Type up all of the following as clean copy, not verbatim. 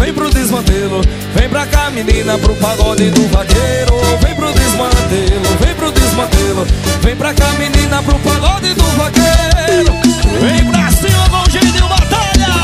vem pro desmantelo. Vem pra cá, menina, pro pagode do vaqueiro. Vem pro desmantelo, vem pro desmantelo. Vem pra cá, menina, pro pagode do vaqueiro. Vem pra cima com o Geninho Batalha.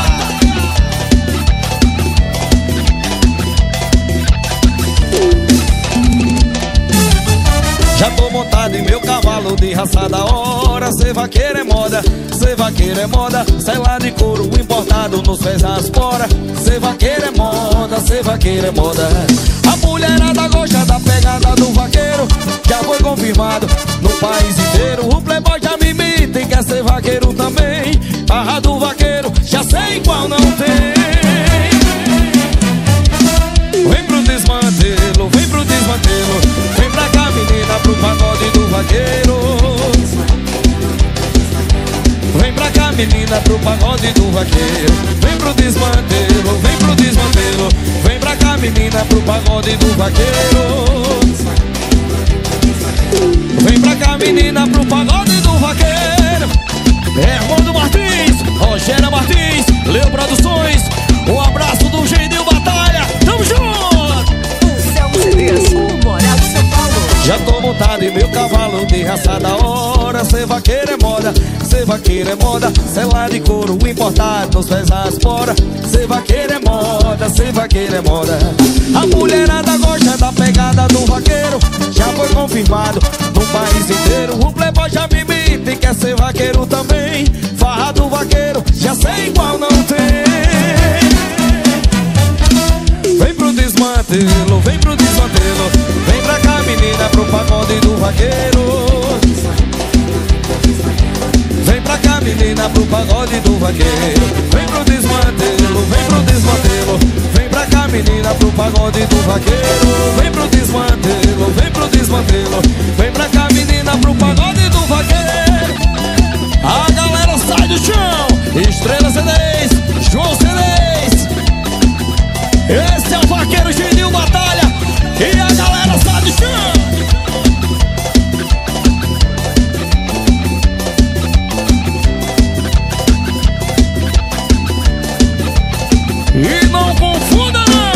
Já tô montado em meu cavalo de raça da hora. Cê vaqueiro é moda, cê vaqueiro é moda. Sai lá de couro importado nos pés as fora. Cê vaqueiro é moda, cê vaqueiro é moda. A mulherada gosta da pegada do vaqueiro. Já foi confirmado no país inteiro. O playboy já me imita e quer ser vaqueiro também. Barra do vaqueiro, já sei qual não tem. Vem pro desmantelo, vem pro desmantelo. Vem pra cá, menina, pro pagode do vaqueiro. Vem pra cá, menina, pro pagode do vaqueiro. Vem pro desmantelo, vem pro desmantelo. Vem pra cá, menina, pro pagode do vaqueiro. Vem pra cá, menina, pro pagode do vaqueiro. Hermano Martins, Rogério Martins, Leo Produções. Um abraço do Geninho Batalha. Tamo junto! O Selmo CDs, o Moral de São Paulo. Já tô montado em meu cavalo de raça da hora. Cê vaqueiro é moda, cê vaqueiro é moda. Cê lá de couro importado nos pés as fora. Cê vaqueiro é moda, cê vaqueiro é moda. A mulherada gosta da pegada do vaqueiro. Já foi confirmado no país inteiro. O playboy já me imita e quer ser vaqueiro também. Farra do vaqueiro, já sei qual não tem. Vem pro desmantelo, vem pro desmantelo. Vem pra cá, menina, pro pagode do vaqueiro. Vem pra cá, menina, pro pagode do vaqueiro. Vem pro desmantelo, vem pro desmantelo. Vem pra cá, menina, pro pagode do vaqueiro. Vem pro desmantelo, vem pro desmantelo. Vem pra cá, menina, pro pagode do vaqueiro. A galera sai do chão. Estrela CDs, João CDs. Esse é o vaqueiro Geninho Batalha. E a galera sai do chão. E não confunda, não.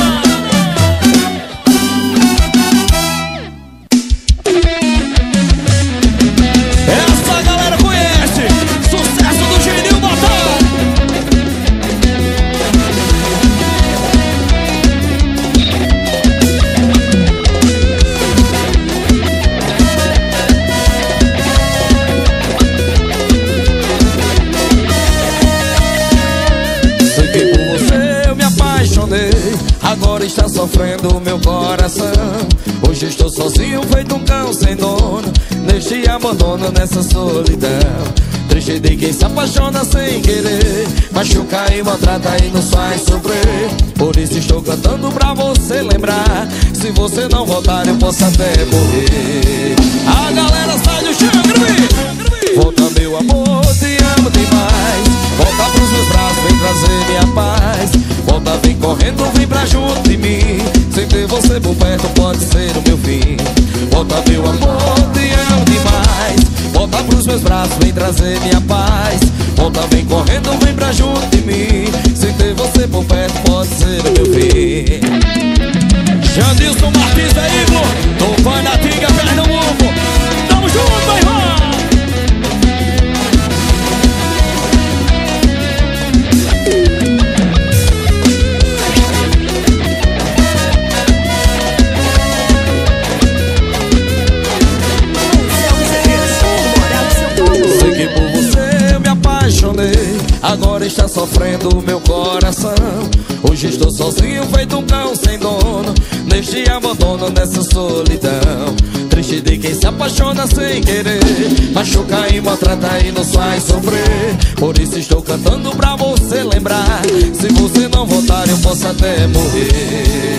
Essa galera conhece. Sucesso do Geninho Batalha. Sei que por você eu me apaixonei. Agora está sofrendo o meu coração. Hoje estou sozinho, feito um cão sem dono. Neste abandono, nessa solidão. Triste de quem se apaixona sem querer. Machuca e maltrata e nos faz sofrer. Por isso estou cantando pra você lembrar. Se você não voltar eu posso até morrer. A galera sai do chão, grave. Volta meu amor, te amo demais. Volta pros meus braços, vem trazer minha paz. Volta, vem correndo, vem pra junto de mim. Sem ter você por perto pode ser o meu fim. Volta meu amor, te amo demais. Volta pros meus braços, vem trazer minha paz. Volta, vem correndo, vem pra junto de mim. Sem ter você por perto pode ser o meu fim. Jandilson Martins Veículo, Tupanatinga, Pernambuco. Tamo junto, meu irmão. Agora está sofrendo o meu coração. Hoje estou sozinho, feito um cão sem dono. Neste abandono, nessa solidão. Triste de quem se apaixona sem querer. Machuca e maltrata e nos faz sofrer. Por isso estou cantando pra você lembrar. Se você não voltar eu posso até morrer.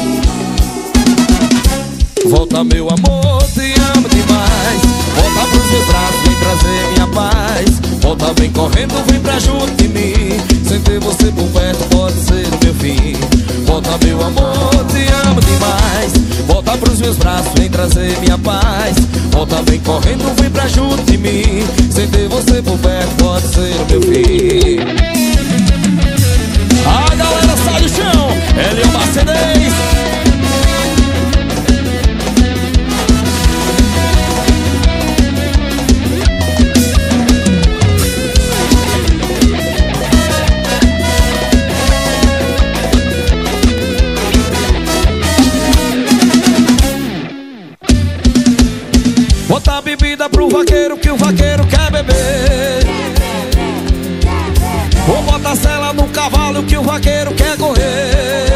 Volta meu amor, te amo demais. Volta pros meus braços, vem trazer minha paz. Volta, vem correndo, vem pra junto de mim. Sem ter você por perto pode ser o meu fim. Volta meu amor, te amo demais. Volta pros meus braços, vem trazer minha paz. Volta, vem correndo, vem pra junto de mim. Sem ter você por perto pode ser o meu fim. A galera sai do chão. vaqueiro quer correr.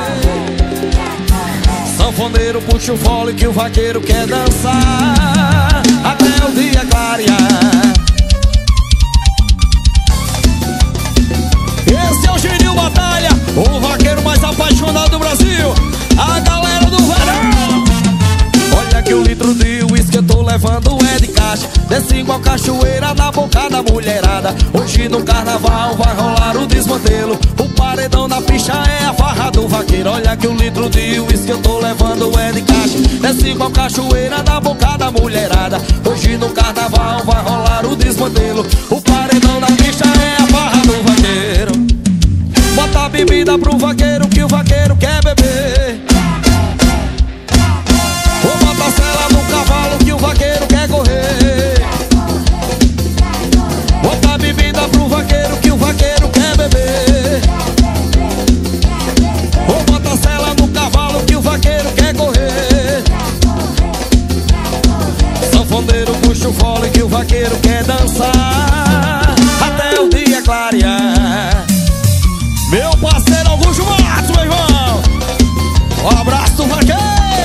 Sanfoneiro puxa o fole que o vaqueiro quer dançar até o dia clarear. Esse é o Genil Batalha, o vaqueiro mais apaixonado do Brasil. A galera do verão. Olha que o litro de uísque eu tô levando é de caixa. Desce igual cachoeira na boca da mulherada. Hoje no carnaval vai rolar o desmantelo. O paredão na picha é a farra do vaqueiro. Olha que o litro de uísque eu tô levando é de caixa. Desce igual cachoeira na boca da mulherada. Hoje no carnaval vai rolar o desmantelo. O paredão na picha é a farra do vaqueiro. Bota a bebida pro vaqueiro que o vaqueiro quer beber. Ou bota a sela no cavalo que o vaqueiro quer correr. Bota a bebida pro vaqueiro que o vaqueiro quer beber. Ou bota a sela no cavalo que o vaqueiro quer correr. Sanfoneiro puxa o fole que o vaqueiro quer dançar até o dia clarear. Meu parceiro Augusto Matos, meu irmão. Um abraço do vaqueiro.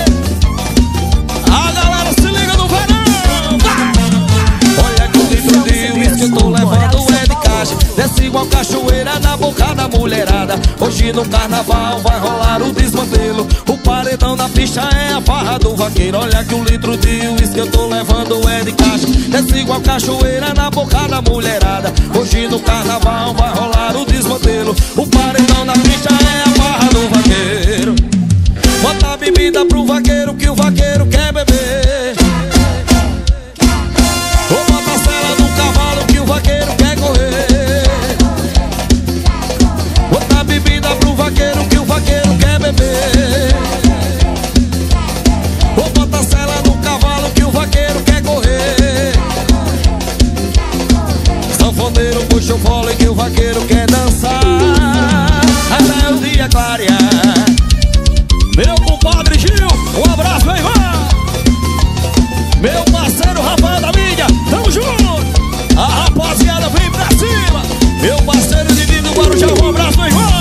A galera se liga no verão. Olha que o litro de uísque eu tô levando é de caixa. Desce igual cachoeira na boca da mulherada. Hoje no carnaval vai rolar o desmantelo. O paredão na pista é a farra do vaqueiro. Olha que o litro de uísque eu tô levando é de caixa. Desce igual cachoeira na boca da mulherada. Hoje no carnaval vai rolar o desmantelo. O paredão na pista é a farra do vaqueiro. Bota a bebida pro vaqueiro que o vaqueiro quer beber. Ou bota a sela no cavalo que o vaqueiro quer correr. Bota a bebida pro vaqueiro que o vaqueiro quer beber. Ou bota a sela no cavalo que o vaqueiro quer correr. Sanfoneiro puxa o fole que o vaqueiro quer dançar até o dia clarear. Meu compadre Gil, um abraço, meu irmão. Meu parceiro Rafael da mídia, tamo junto. A rapaziada vem pra cima. Meu parceiro Didi do Guarujá, um abraço, meu irmão.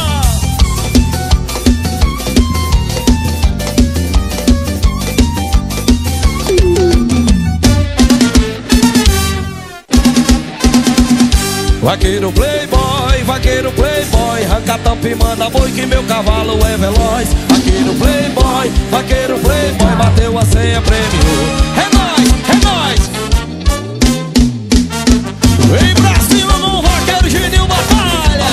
Vaqueiro playboy, arranca tampa e manda boi que meu cavalo é veloz. Vaqueiro playboy, bateu a senha, prêmio. É nóis. Vem pra cima no vaqueiro Genil Batalha.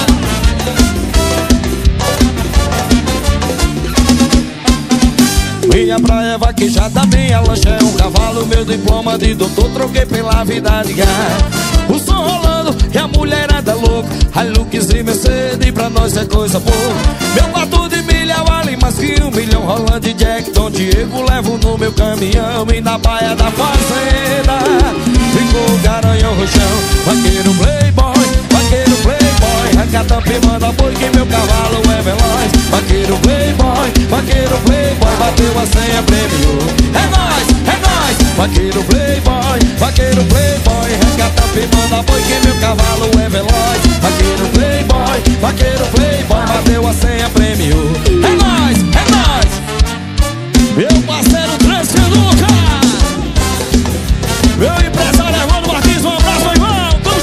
Minha praia é vaquejada, minha lancha é um cavalo. Meu diploma de doutor troquei pela vida de gar. O som rolando e a mulherada louca. Hilux e Mercedes pra nós é coisa boa. Meu quarto de milha vale mais que 1 milhão. Rolando de Jack, Dom Diego, levo no meu caminhão. E na baia da fazenda ficou o garanhão roxão. Vaqueiro playboy, arranca tampa e manda boi que meu cavalo é veloz. Vaqueiro playboy, bateu a senha, prêmio. É nóis. Vaqueiro playboy, arranca tampa e manda boi que meu cavalo é veloz. Vaqueiro playboy, bateu a senha, prêmio. É nóis. Meu parceiro Transfeduca, meu empresário Armando Martins, um abraço, meu irmão, tamo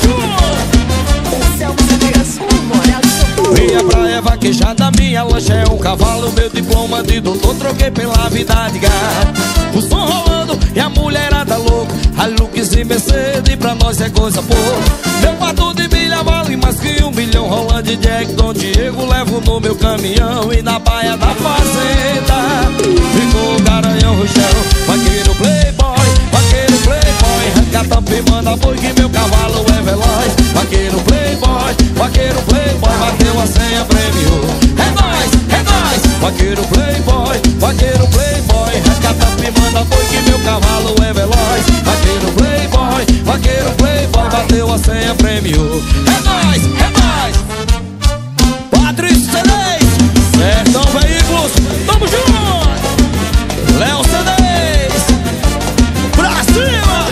junto. Minha praia é vaquejada, minha lancha é um cavalo. Meu diploma de doutor troquei pela vida de gar. O som rolando e a mulherada louca. Hilux e Mercedes pra nós é coisa boa. Meu quarto de milha vale mais que 1 milhão. Rolando de Jack, Dom Diego, levo no meu caminhão. E na baia da fazenda ficou o garanhão roxão. Vaqueiro playboy, arranca tampa e manda boi que meu cavalo é veloz. Vaqueiro playboy, bateu a senha, prêmio. É nóis. Vaqueiro playboy, arranca tampa e manda boi que meu cavalo é veloz. Vaqueiro playboy, bateu a senha, prêmio. É nóis. Patrício C10, Sertão Veículos, tamo junto. Léo C10, pra cima.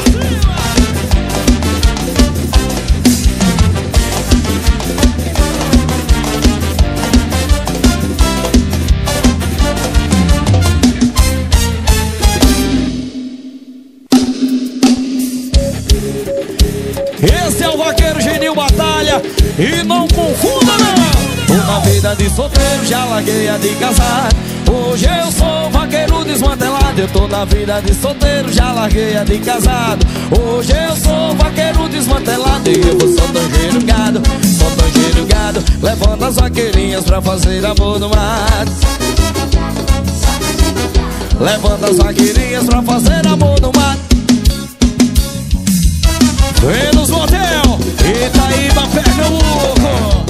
e não confunda não. Tô na vida de solteiro, já larguei a de casado. Hoje eu sou vaqueiro desmantelado. Eu tô na vida de solteiro, já larguei a de casado. Hoje eu sou vaqueiro desmantelado. E eu sou tangeiro gado, sou tangeiro gado, levando as vaqueirinhas pra fazer amor no mato. Levando as vaqueirinhas pra fazer amor no mato. Vênus Motel, Itaíba, Pernambuco.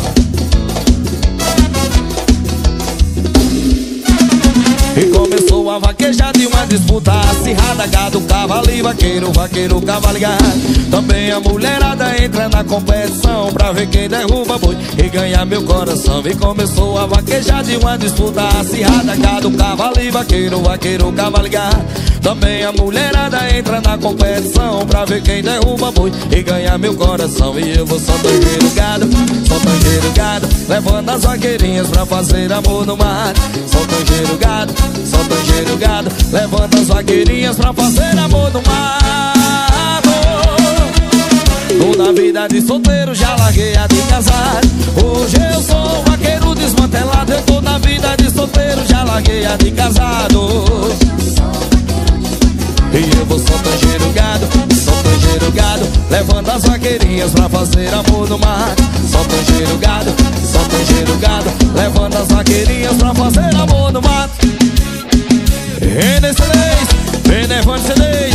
E começou a vaquejada e uma disputa acirrada. Gado, cavalo e vaqueiro, vaqueiro, cavalo e gado. Também a mulherada entra na competição pra ver quem derruba boi e ganha meu coração. E começou a vaquejada e uma disputa acirrada. Gado, cavalo e vaqueiro, vaqueiro, cavalo e gado. Também a mulherada entra na competição pra ver quem derruba boi e ganha meu coração. E eu vou só tangeiro gado, só tangeiro gado, levando as vaqueirinhas pra fazer amor no mar. Só tangeiro gado, só tangeiro gado, levando as vaqueirinhas pra fazer amor no mar. Tô na vida de solteiro, já larguei a de casado. Hoje eu sou vaqueiro desmantelado. Eu tô na vida de solteiro, já larguei a de casado. E eu vou só tangeiro gado, só tangeiro gado, levando as vaqueirinhas pra fazer amor no mar. Só tangeiro gado, só tangeiro gado, levando as vaqueirinhas pra fazer amor no mato. NC10, Benevante C10.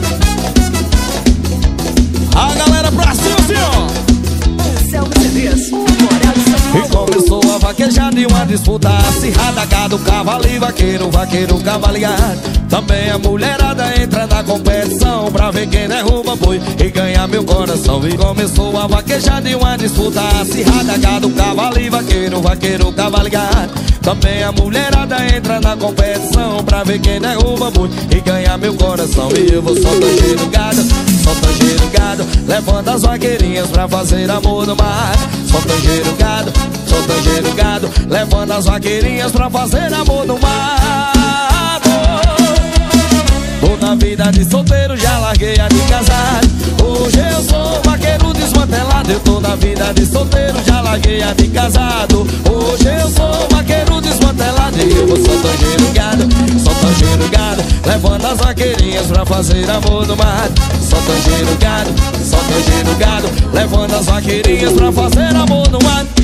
A galera pra cima, senhor. Selma CDs, Morel de São Paulo. E começou a vaquejada e uma disputa acirrada. Gado, cavalo e vaqueiro, vaqueiro, cavalo e gado. Também a mulherada entra na competição pra ver quem derruba boi e ganha meu coração. E começou a vaquejada e uma disputa acirrada. Gado, cavalo e vaqueiro, vaqueiro, cavalo e gado. Também a mulherada entra na competição pra ver quem derruba boi e ganha meu coração. E eu vou só tangeiro gado, só tangeiro gado, levando as vaqueirinhas pra fazer amor no mar. Só tangeiro gado, só tangeiro gado, levando as vaqueirinhas pra fazer amor no mar. Tô na vida de solteiro, já larguei a de casado. Hoje eu sou vaqueiro desmantelado. Eu tô na vida de solteiro, já larguei a de casado. Hoje eu sou vaqueiro desmantelado. E eu vou só tangeiro gado, só tangeiro gado, levando as vaqueirinhas pra fazer amor no mato. Só tangeiro gado, só tangeiro gado, levando as vaqueirinhas pra fazer amor no mato.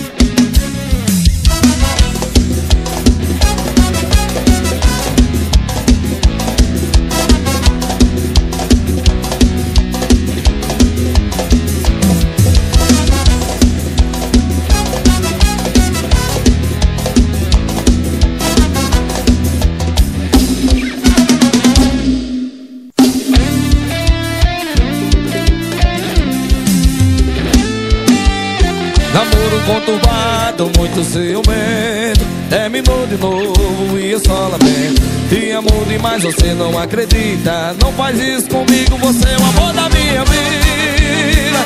Namoro conturbado, muito ciumento, terminou de novo e eu só lamento. Te amo demais, você não acredita. Não faz isso comigo, você é o amor da minha vida.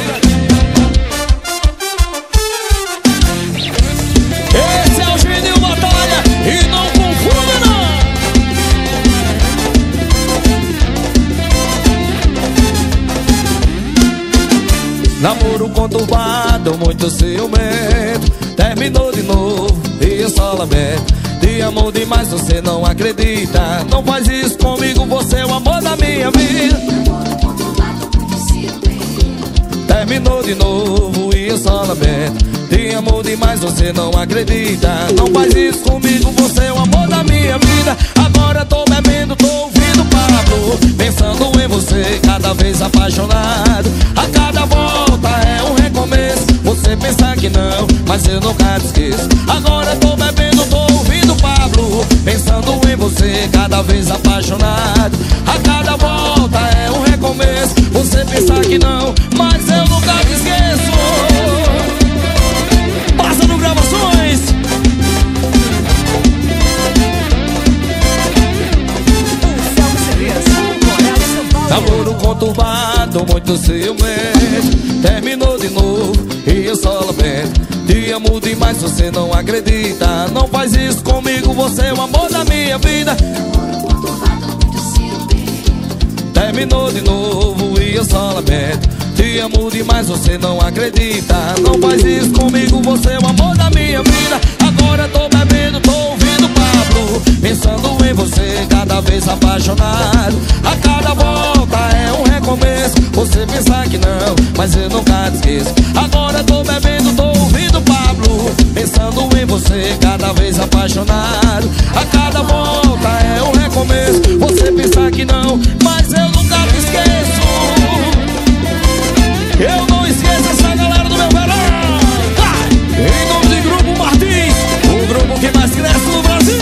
Esse é o Gênio Batalha e não confunda não. Namoro conturbado, muito ciumento, terminou de novo e eu só lamento. Te amo demais, você não acredita. Não faz isso comigo, você é o amor da minha vida. Terminou de novo e eu só lamento. Te amo demais, você não acredita. Não faz isso comigo, você é o amor da minha vida. Agora tô bebendo, tô ouvindo Pablo, pensando em você, cada vez apaixonado. A cada volta é um recomeço. Você pensa que não, mas eu nunca te esqueço. Agora tô bebendo, tô ouvindo Pablo, pensando em você, cada vez apaixonado. A cada volta é um recomeço. Você pensa que não, mas eu nunca te esqueço. Passa no Gravações. Selma CDs, Morel de São Paulo. Namoro conturbado, muito ciumento, terminou de novo e eu só lamento. Te amo demais, você não acredita. Não faz isso comigo, você é o amor da minha vida. Terminou de novo e eu só lamento. Te Te amo demais, você não acredita. Não faz isso comigo, você é o amor da minha vida. Agora tô bebendo, tô ouvindo Pablo, pensando em você, cada vez apaixonado. A cada volta é um recomeço. Você pensa que não, mas eu nunca te esqueço. Agora tô bebendo, tô ouvindo Pablo, pensando em você, cada vez apaixonado. A cada volta é um recomeço. Você pensa que não, mas eu nunca te esqueço. Eu não esqueço essa galera do meu verão. Em nome de Grupo Martins, o grupo que mais cresce no Brasil.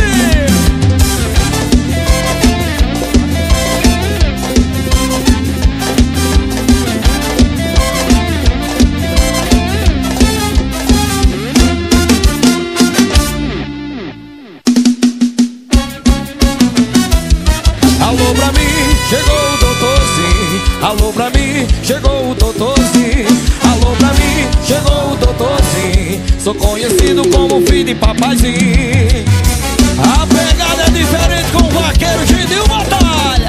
Alô pra mim, chegou o doutorzinho. Alô pra mim, chegou o doutorzinho. Alô pra mim, chegou o doutorzinho. Sou conhecido como filho de papaizinho. A pegada é diferente com o vaqueiro Gidil Batalha.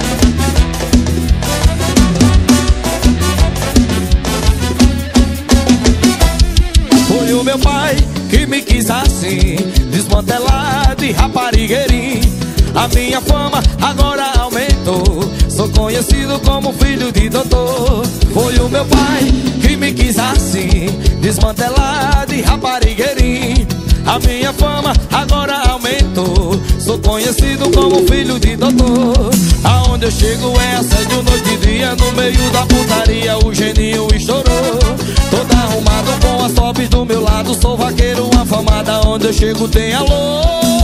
Foi o meu pai que me quis assim, desmantelado e raparigueirinho. A minha fama agora aumentou, sou conhecido como filho de doutor. Foi o meu pai que me quis assim, desmantelado e raparigueirinho. A minha fama agora aumentou, sou conhecido como filho de doutor. Aonde eu chego é assédio noite e dia, no meio da putaria o geninho estourou. Todo arrumado com as tops do meu lado, sou vaqueiro afamado. Aonde eu chego tem alô.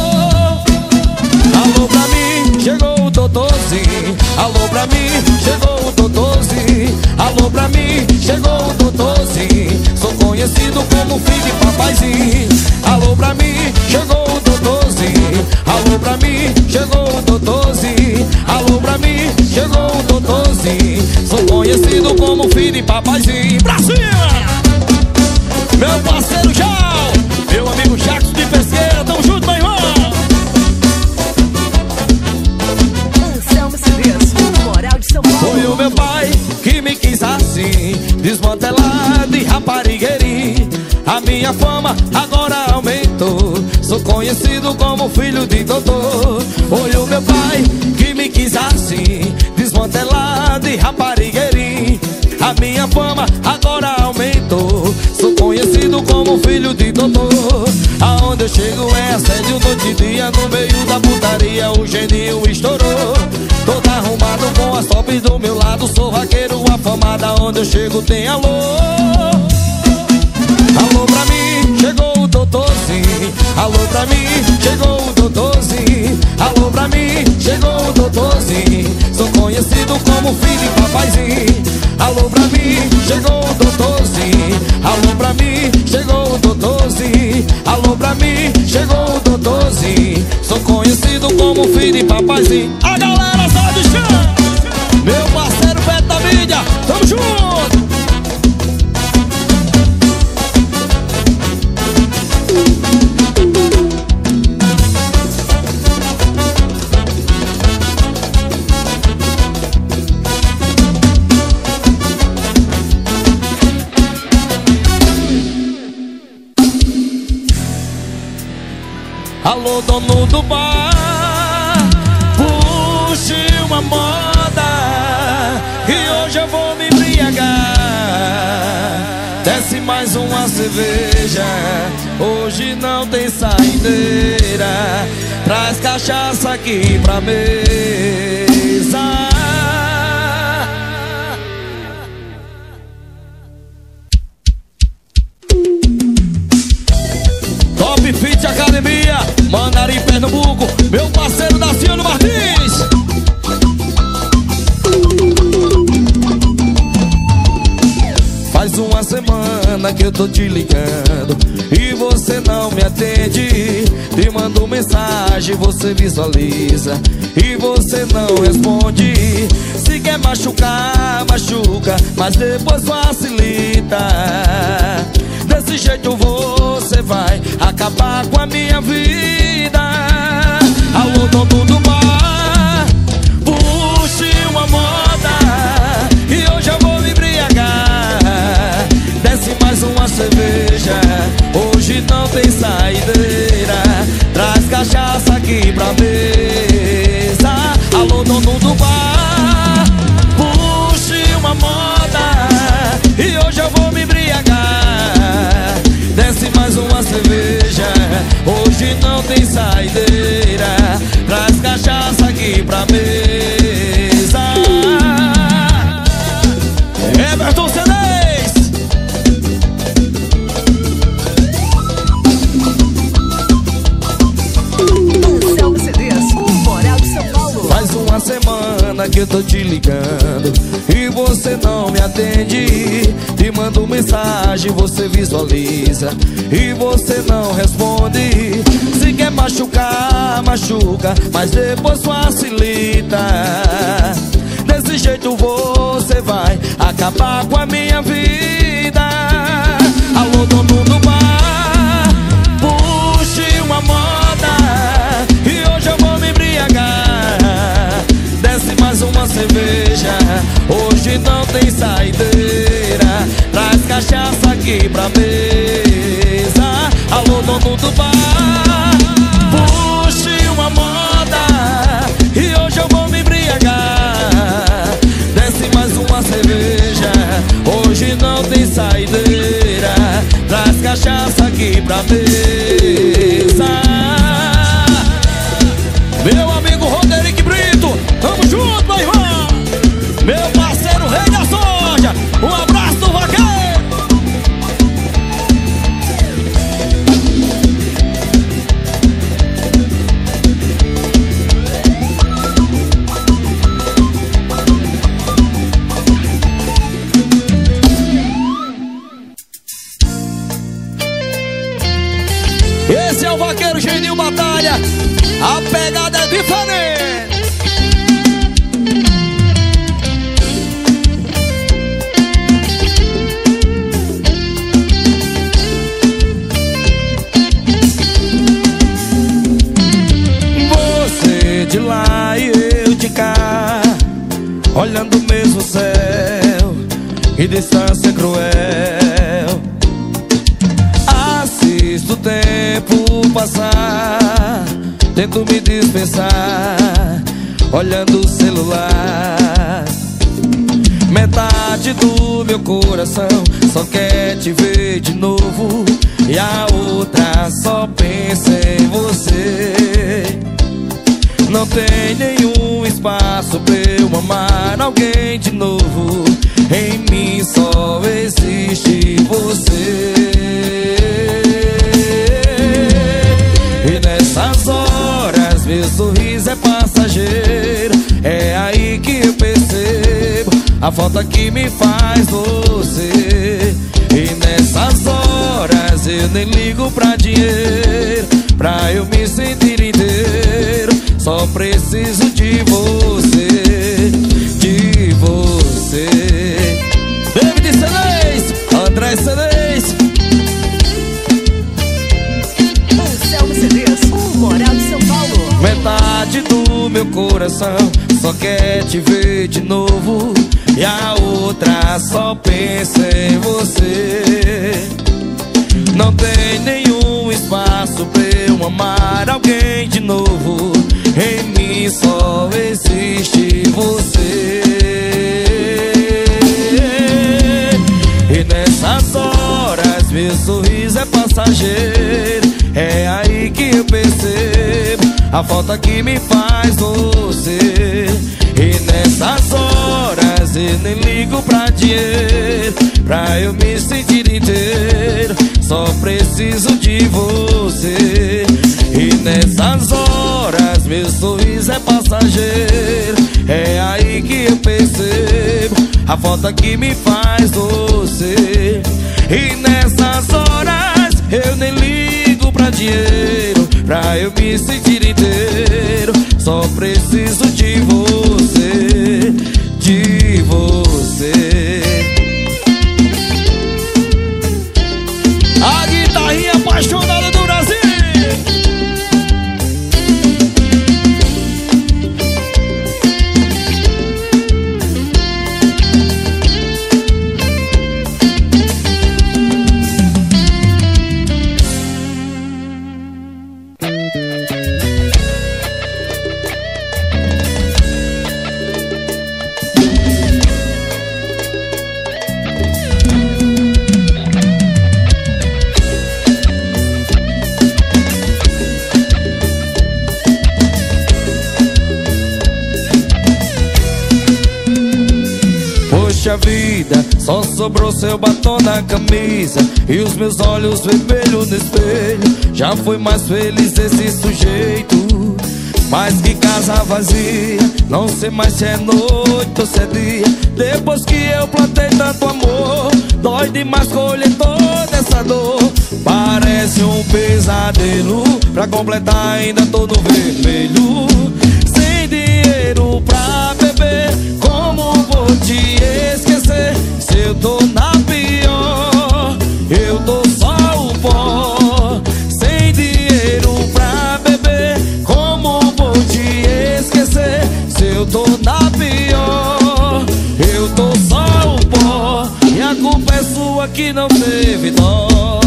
Alô pra mim, chegou o doutorzinho. Alô pra mim, chegou o doutorzinho. Alô pra mim, chegou o doutorzinho. Sou conhecido como filho de papaizinho. Alô pra mim, chegou o doutorzinho. Alô pra mim, chegou o doutorzinho. Alô pra mim, chegou o doutorzinho. Sou conhecido como filho de papaizinho. Pra cima! Meu parceiro Jal, meu amigo Jackson de Pesqueira, tamo junto, meu irmão. Foi o meu pai que me quis assim, desmantelado e raparigueirinho. A minha fama agora aumentou, sou conhecido como filho de doutor. Foi o meu pai que me quis assim, desmantelado e raparigueirinho. A minha fama agora aumentou, sou conhecido como filho de doutor. Aonde eu chego é assédio noite e dia, no meio da putaria o geninho estourou. Todo arrumado com as tops do meu lado, sou vaqueiro afamado. Aonde eu chego tem alô. Alô pra mim, chegou o doutorzinho. Alô pra mim, chegou o doutorzinho. Alô pra mim, chegou o doutorzinho. Sou conhecido como filho de papaizinho. Alô pra mim, chegou o doutorzinho. Alô pra mim, chegou o doutorzinho. Alô pra mim, chegou o doutorzinho. Sou conhecido como filho de papaizinho. A galera sai do chão, meu parceiro Beto da mídia, tamo junto. Alô, dono do bar, puxe uma moda, que hoje eu vou me embriagar. Desce mais uma cerveja, hoje não tem saideira. Traz cachaça aqui pra mesa. Top Fit Academia, Mandarim, Pernambuco, meu parceiro Daciano Martins. Faz uma semana que eu tô te ligando e você não me atende. Te mando mensagem, você visualiza e você não responde. Se quer machucar, machuca, mas depois facilita. Desse jeito você vai acabar com a minha vida. Alô, dono do bar, puxe uma moda, e hoje eu vou me embriagar. desce mais uma cerveja. Hoje não tem saideira. Traz cachaça aqui pra mesa. Alô, dono do bar, puxe uma moda e hoje eu vou me embriagar. Desce mais uma cerveja. Hoje não tem saideira. Traz cachaça aqui pra mesa. Everton C10. Selva CDs, o Moral de São Paulo. Faz uma semana que eu tô te ligando e você não me atende. Te mando mensagem, você visualiza e você não responde. Se quer machucar, machuca, mas depois facilita. Desse jeito você vai acabar com a minha vida. Alô, dono do bar, puxe uma moda e hoje eu vou me embriagar. Desce mais uma cerveja. Hoje não tem saideira. Traz cachaça aqui pra mesa. Alô, dono do bar, puxe uma moda e hoje eu vou me embriagar. Desce mais uma cerveja. Hoje não tem saideira. Traz cachaça aqui pra mesa. Meu amigo Roderick Brito, tamo junto, meu irmão. Meu parceiro Rei da Soja, um abraço do vaqueiro. Esse é o vaqueiro Geninho Batalha. A pegada é diferente. Você de lá e eu de cá, olhando o mesmo céu, que distância cruel. Assisto o tempo passar, tento me dispensar, olhando o celular. Metade do meu coração só quer te ver de novo, e a outra só pensa em você. Não tem nenhum espaço pra eu amar alguém de novo. Em mim só existe você. E nessas horas meu sorriso é passageiro. É aí que eu percebo a falta que me faz você. E nessas horas eu nem ligo pra dinheiro, pra eu me sentir inteiro. Só preciso de você, de você. David C10, André C10. O Selva CDs, o Moral de São Paulo. Metade do meu coração só quer te ver de novo, e a outra só pensa em você. Não tem nenhum espaço pra eu amar alguém de novo. Em mim só existe você. E nessas horas meu sorriso é passageiro. É aí que eu percebo a falta que me faz você. E nessas horas eu nem ligo pra dinheiro, pra eu me sentir inteiro. Só preciso de você. E nessas horas meu sorriso é passageiro. É aí que eu percebo a falta que me faz você. E nessas horas eu nem ligo pra dinheiro, pra eu me sentir inteiro. Só preciso de você, de você. A guitarrinha apaixonada do Brasil. só sobrou seu batom na camisa e os meus olhos vermelhos no espelho. Já foi mais feliz esse sujeito, mas que casa vazia. Não sei mais se é noite ou se é dia. Depois que eu plantei tanto amor, dói demais colher toda essa dor. Parece um pesadelo, pra completar ainda tô no vermelho. Sem dinheiro pra beber, como vou te esquecer? Se eu tô na pior, eu tô só o pó. Sem dinheiro pra beber, como vou te esquecer? Se eu tô na pior, eu tô só o pó. E a culpa é sua que não teve dó.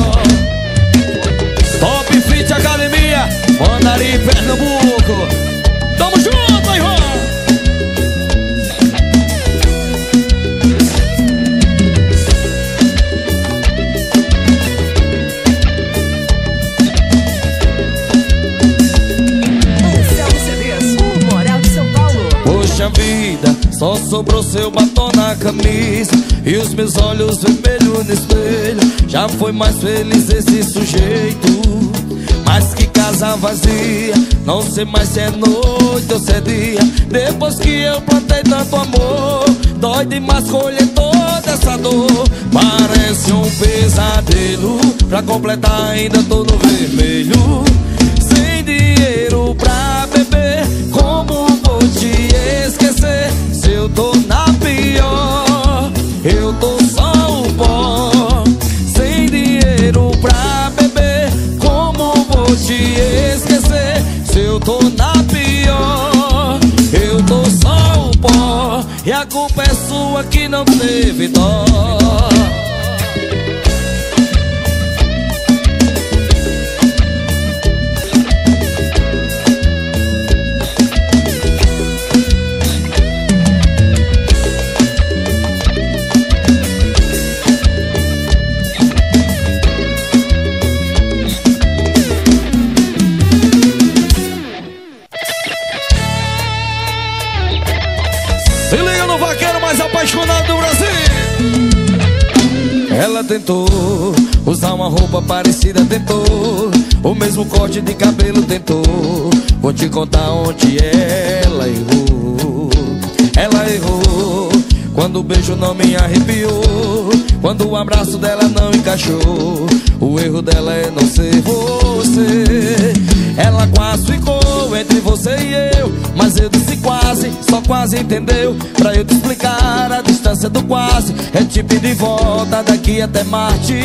Top Fit Academia, Mandarim, Pernambuco. Tamo junto, irmão! Poxa vida, só sobrou seu batom na camisa e os meus olhos vermelhos no espelho. Já foi mais feliz esse sujeito, mas que casa vazia. Não sei mais se é noite ou se é dia. Depois que eu plantei tanto amor, dói demais colher toda essa dor. Parece um pesadelo, pra completar ainda tô no vermelho. Sem dinheiro pra beber, como vou te esquecer? Se eu tô na pior, eu tô só o pó. Sem dinheiro pra beber, como vou te esquecer? Se eu tô na pior, eu tô só o pó. E a culpa é sua que não teve dó. Se liga no vaqueiro mais apaixonado do Brasil. Ela tentou usar uma roupa parecida, tentou o mesmo corte de cabelo, tentou. Vou te contar onde ela errou. Ela errou quando o beijo não me arrepiou, quando o abraço dela não encaixou. O erro dela é não ser você. Ela quase ficou entre você e eu, mas eu disse quase, só quase entendeu. Pra eu te explicar, a distância do quase é tipo de volta daqui até Marte.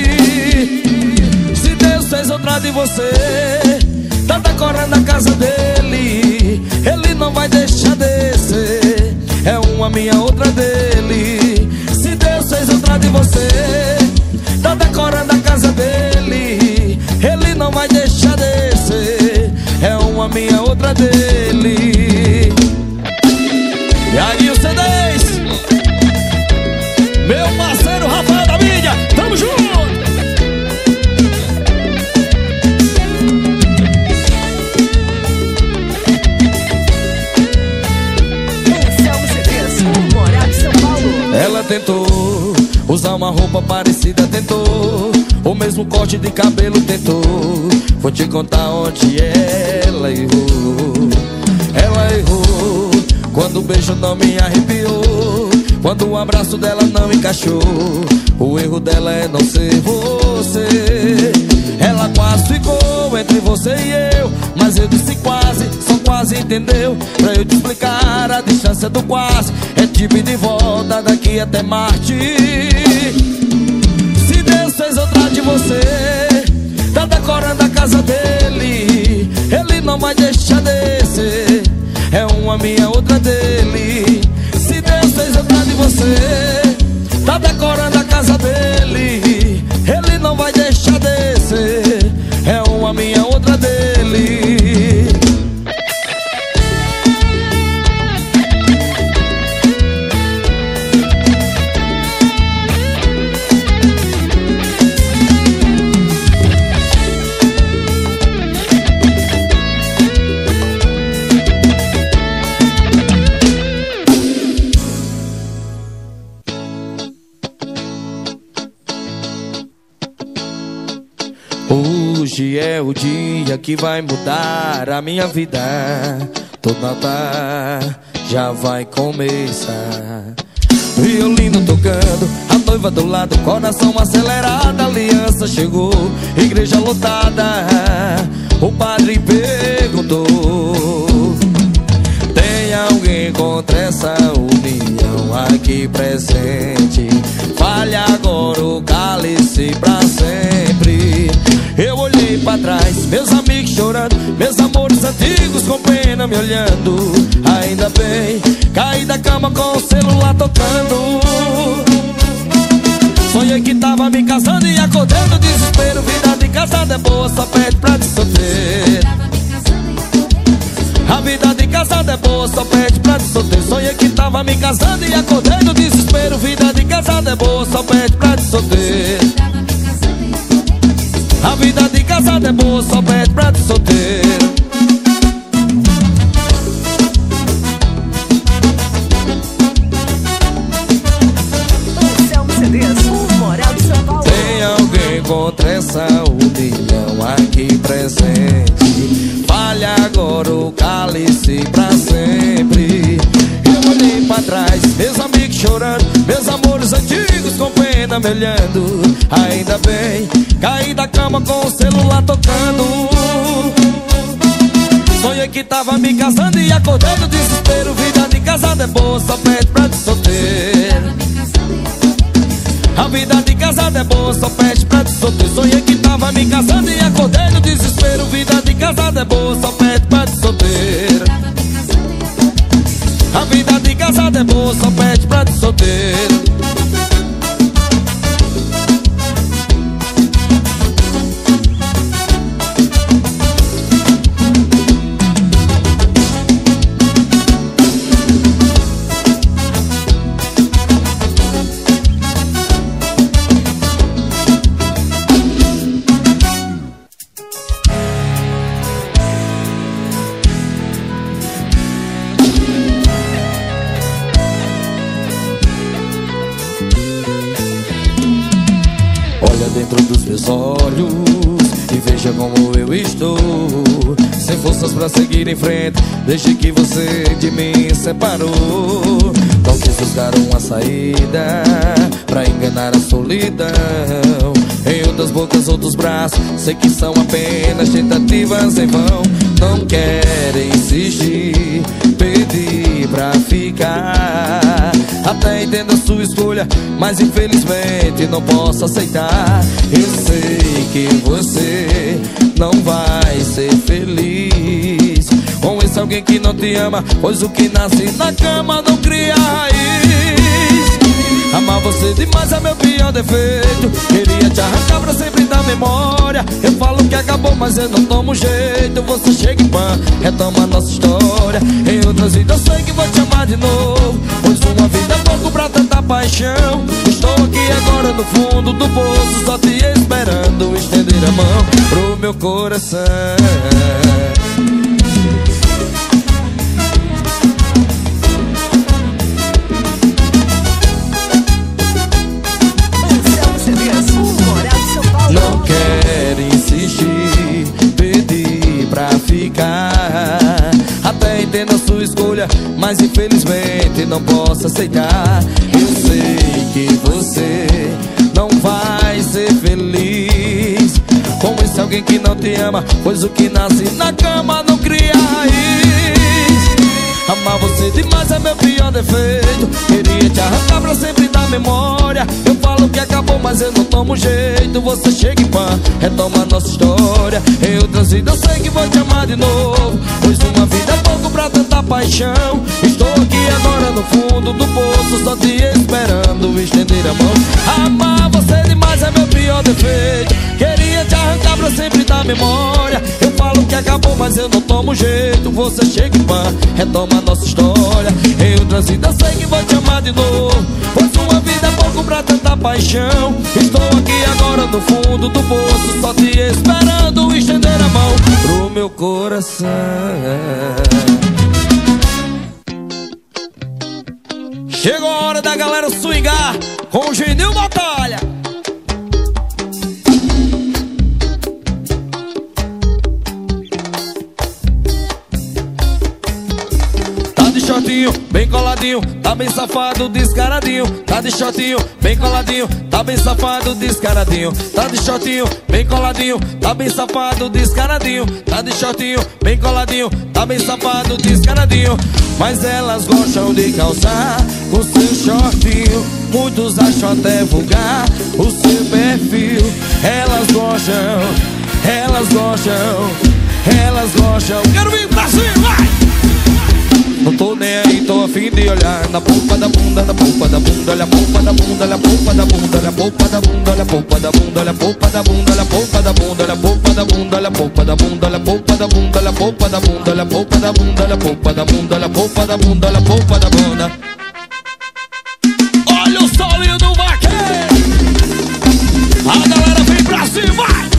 Se Deus fez outra de você, tá decorando a casa dele, ele não vai deixar descer. É uma minha, outra dele. Se Deus fez outra de você, tá decorando a casa dele, ele não vai deixar descer. É uma minha, outra dele. E aí o C10, meu parceiro Rafael da mídia, tamo junto! Ela tentou usar uma roupa parecida, tentou o mesmo corte de cabelo, tentou. Vou te contar onde ela errou. Ela errou quando o beijo não me arrepiou, quando o abraço dela não encaixou. O erro dela é não ser você. Ela quase ficou entre você e eu, mas eu disse quase, só quase entendeu. Pra eu te explicar, a distância do quase é tipo de volta daqui até Marte. Se Deus fez outra de você, tá decorando a casa dele, ele não vai deixar descer. É uma minha, outra dele. Se Deus fez outra de você, tá decorando a casa dele, ele não vai deixar descer. É uma minha, outra dele. Hoje é o dia que vai mudar a minha vida. Todo Natal já vai começar. Violino tocando, a noiva do lado, coração acelerado, aliança chegou, igreja lotada. O padre perguntou: tem alguém contra essa união aqui presente? Fale agora o cálice pra sempre. Eu olhei pra trás, meus amigos chorando, meus amores antigos com pena me olhando. Ainda bem, caí da cama com o celular tocando. Sonhei que tava me casando e acordei no desespero. Vida de casada é boa, só pede pra de solteiro. A vida de casada é boa, só pede pra de solteiro. Sonhei que tava me casando e acordei no desespero. Vida de casada é boa, só pede pra de solteiro. A vida de casada é boa, só pede pra de solteiro. Tem alguém contra essa união aqui presente? Fale agora o cálice pra sempre. Eu olhei pra trás, meus amigos chorando, meus amores antigos com pena me olhando. Ainda bem, caí da cama com o celular tocando. Sonhei que tava me casando e acordei no desespero. Vida de casada é boa, só pede pra de solteiro. A vida de casada é boa, só pede pra de solteiro. Sonhei que tava me casando e acordei no desespero. Vida de casada é boa, só pede pra de solteiro. A vida de casada é boa, só pede pra de solteiro. Dentro dos meus olhos e veja como eu estou, sem forças pra seguir em frente, desde que você de mim separou. Não quis buscar uma saída pra enganar a solidão. Em outras bocas, outros braços, sei que são apenas tentativas em vão. Não quero insistir, pedir pra ficar. Até entendo a sua escolha, mas infelizmente não posso aceitar. Eu sei que você não vai ser feliz com esse alguém que não te ama, pois o que nasce na cama não cria raiz. Amar você demais é meu pior defeito. Queria te arrancar pra sempre da memória. Eu falo que acabou, mas eu não tomo jeito. Você chega e pã, retoma a nossa história. Em outras vidas eu sei que vou te amar de novo, pois uma vida é pouco pra tanta paixão. Estou aqui agora no fundo do poço, só te esperando estender a mão pro meu coração. Não quero insistir, pedir pra ficar. Até entendo a sua escolha, mas infelizmente não posso aceitar. Eu sei que você não vai ser feliz com esse alguém que não te ama, pois o que nasce na cama não cria raiz. Amar você demais é meu pior defeito. Queria te arrancar pra sempre da memória. Eu falo que acabou, mas eu não tomo jeito. Você chega e pã, retoma a nossa história. Em outras vidas eu sei que vou te amar de novo, pois uma vida é pouco pra tanta paixão. Estou aqui agora no fundo do poço, só te esperando estender a mão. Amar você demais é meu pior defeito. Queria te arrancar pra sempre da memória. Eu falo que acabou, mas eu não tomo jeito. Você chega e pã, retoma a nossa história. Em outras vidas eu sei que vou te amar de novo, pois uma vida é pouco pra tanta paixão. Estou aqui agora no fundo do poço, só te esperando estender a mão pro meu coração. Chegou a hora da galera swingar com o Genil Batalha. coladinho, tá bem safado, descaradinho. Tá de shortinho, bem coladinho, tá bem safado, descaradinho. Tá de shortinho, bem coladinho, tá bem safado, descaradinho. Tá de shortinho, bem coladinho, tá bem safado, descaradinho. Mas elas gostam de calçar o seu shortinho. Muitos acham até vulgar o seu perfil. Elas gostam, elas gostam, elas gostam. Quero vir pra cima, vai! Não tô nem aí, tô a fim de olhar na polpa da bunda, na polpa da bunda. Olha a polpa da bunda, olha a polpa da bunda. Olha a polpa da bunda, olha a polpa da bunda. Olha a polpa da bunda, olha a polpa da bunda. Olha a polpa da bunda, olha a polpa da bunda. Olha a polpa da bunda, olha a polpa da bunda. Olha a polpa da bunda, olha a polpa da bunda. Olha a polpa da bunda, olha a polpa da bunda. Olha o solinho do vaqueiro. A galera vem pra cima, vai!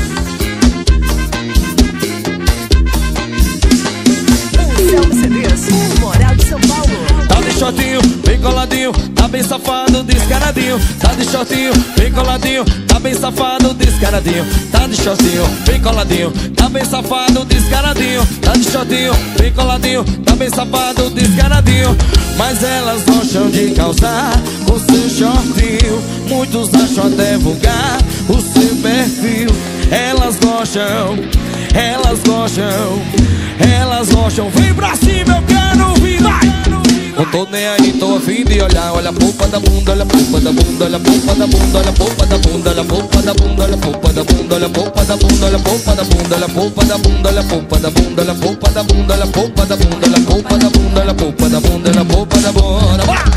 Moral de São Paulo. Tá de shortinho, bem coladinho, tá bem safado, descaradinho. Tá de shortinho, bem coladinho, tá bem safado, descaradinho. Tá de shortinho, bem coladinho, tá bem safado, descaradinho. Tá de shortinho, bem coladinho, tá bem safado, descaradinho. Mas elas gostam de calçar o seu shortinho. Muitos acham até vulgar o seu perfil. Elas gostam, elas gostam, elas gostam. Vem pra cima, eu quero ouvir, vai! Não tô nem aí, tô a fim de olhar. Olha a polpa da bunda, olha a polpa da bunda. Olha a polpa da bunda, olha a polpa da bunda. Olha a polpa da bunda, olha a polpa da bunda. Olha a polpa da bunda, olha a polpa da bunda. Olha a polpa da bunda, olha a polpa da bunda. Olha a polpa da bunda, olha a polpa da bunda. Olha a polpa da bunda, olha a polpa da bunda. Olha a polpa da bunda, vai!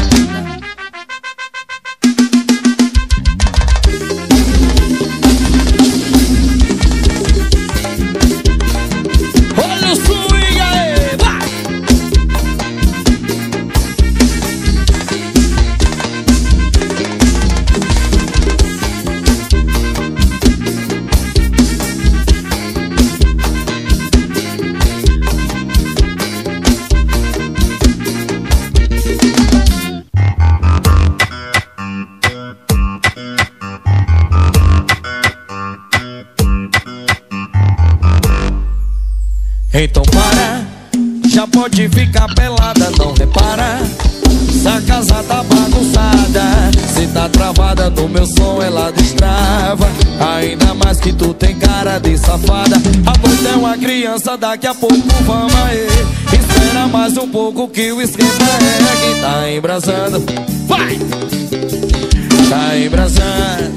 Então para, já pode ficar pelada, não repara. Se a casa tá bagunçada, se tá travada no meu som, ela destrava. Ainda mais que tu tem cara de safada. A noite é uma criança, daqui a pouco vamos aí. Espera mais um pouco que o esquema é que tá embrasando. Vai! Tá embrasando,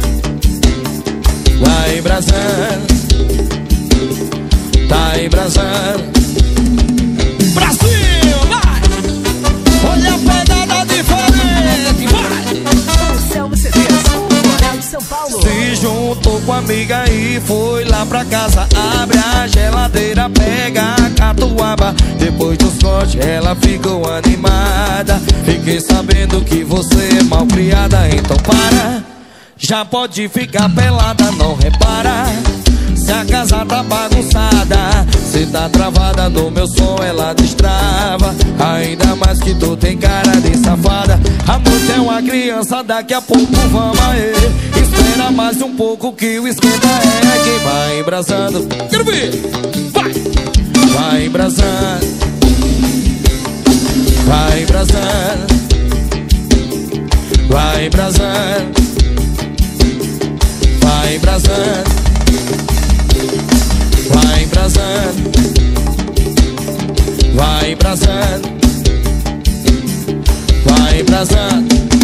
vai embrasando, tá embrasando. Pra cima, vai! Olha a pegada diferente, vai! Selma CDs, Moral de São Paulo. Se juntou com a amiga e foi lá pra casa. Abre a geladeira, pega a catuaba. Depois dos cortes ela ficou animada. Fiquei sabendo que você é mal criada. Então para, já pode ficar pelada, não repara. Se a casa tá bagunçada, se tá travada no meu som, ela destrava. Ainda mais que tu tem cara de safada. A noite é uma criança, daqui a pouco vamos aí. Espera mais um pouco que o esquenta é que vai embrasando. Quero ver! Vai! Vai embrasando, vai embrasando, vai embrasando, vai embrasando, vai embrasando, vai embrasando, vai embrasando.